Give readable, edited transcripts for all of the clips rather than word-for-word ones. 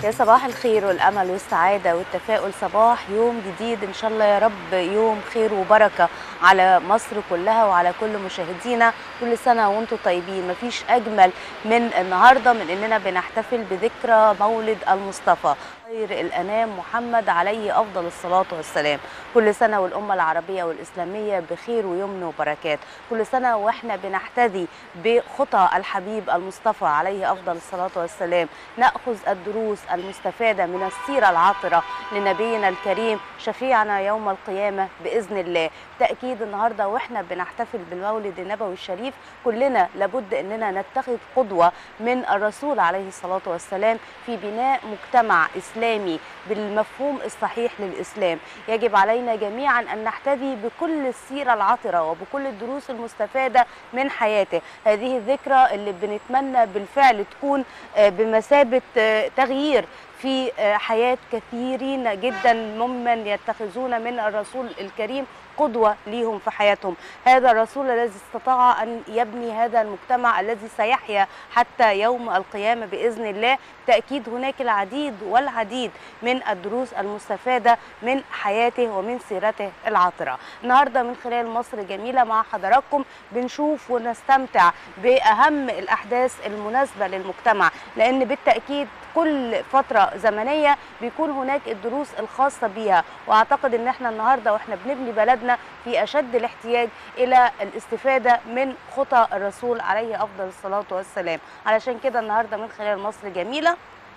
يا صباح الخير والأمل والسعادة والتفاؤل، صباح يوم جديد إن شاء الله يا رب، يوم خير وبركة على مصر كلها وعلى كل مشاهدينا. كل سنة وانتم طيبين. مفيش أجمل من النهاردة من إننا بنحتفل بذكرى مولد المصطفى خير الأنام محمد عليه أفضل الصلاة والسلام. كل سنة والأمة العربية والإسلامية بخير ويمن وبركات. كل سنة وإحنا بنحتذي بخطى الحبيب المصطفى عليه أفضل الصلاة والسلام، نأخذ الدروس المستفادة من السيرة العطرة لنبينا الكريم شفيعنا يوم القيامة بإذن الله. تأكيد النهاردة وإحنا بنحتفل بالمولد النبوي الشريف كلنا لابد أننا نتخذ قدوة من الرسول عليه الصلاة والسلام في بناء مجتمع إسلامي بالمفهوم الصحيح للإسلام. يجب علينا جميعا أن نحتذي بكل السيرة العطرة وبكل الدروس المستفادة من حياته. هذه الذكرى اللي بنتمنى بالفعل تكون بمثابة تغيير في حياة كثيرين جدا ممن يتخذون من الرسول الكريم قدوة ليهم في حياتهم. هذا الرسول الذي استطاع أن يبني هذا المجتمع الذي سيحيا حتى يوم القيامة بإذن الله. تأكيد هناك العديد والعديد من الدروس المستفادة من حياته ومن سيرته العطرة. النهاردة من خلال مصر جميلة مع حضراتكم بنشوف ونستمتع بأهم الأحداث المناسبة للمجتمع، لأن بالتأكيد كل فترة زمنية بيكون هناك الدروس الخاصة بيها. وأعتقد أن احنا النهاردة وإحنا بنبني بلدنا في أشد الاحتياج إلى الاستفادة من خطى الرسول عليه أفضل الصلاة والسلام. علشان كده النهاردة من خلال مصر جميلة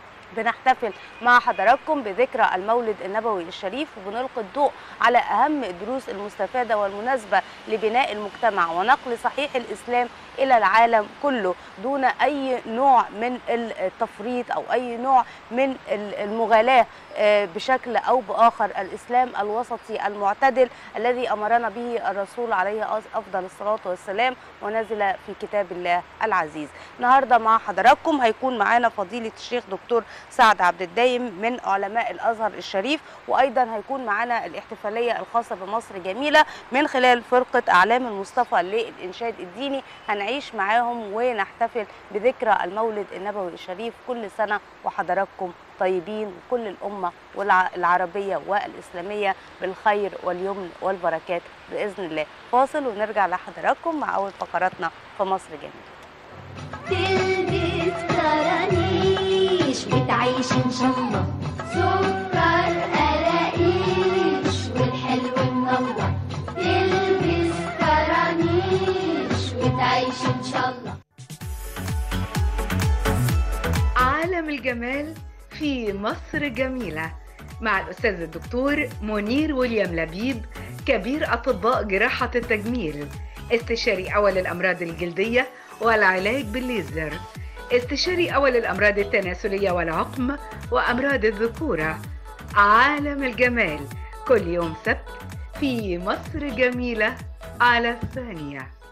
بنحتفل مع حضراتكم بذكرى المولد النبوي الشريف، وبنلقي الضوء على أهم الدروس المستفادة والمناسبة لبناء المجتمع ونقل صحيح الإسلام إلى العالم كله دون أي نوع من التفريط أو أي نوع من المغالاة بشكل أو بآخر. الإسلام الوسطي المعتدل الذي أمرنا به الرسول عليه أفضل الصلاة والسلام ونزل في كتاب الله العزيز. النهاردة مع حضراتكم هيكون معانا فضيلة الشيخ دكتور سعد عبد الدايم من علماء الأزهر الشريف، وأيضا هيكون معانا الاحتفالية الخاصة بمصر جميلة من خلال فرقة أعلام المصطفى للإنشاد الديني. هنعيش معاهم ونحتفل بذكرى المولد النبوي الشريف. كل سنة وحضراتكم طيبين وكل الأمة العربية والإسلامية بالخير واليمن والبركات بإذن الله. فاصل ونرجع لحضراتكم مع أول فقراتنا في مصر جميلة. تلبس كرانيش وتعيش إن شاء الله، سكر قراقيش والحلو منور، تلبس كرانيش وتعيش إن شاء الله. عالم الجمال في مصر جميلة مع الأستاذ الدكتور منير ويليام لبيب، كبير أطباء جراحة التجميل، استشاري أول الأمراض الجلدية والعلاج بالليزر، استشاري أول الأمراض التناسلية والعقم وأمراض الذكورة. عالم الجمال كل يوم سبت في مصر جميلة على الثانية.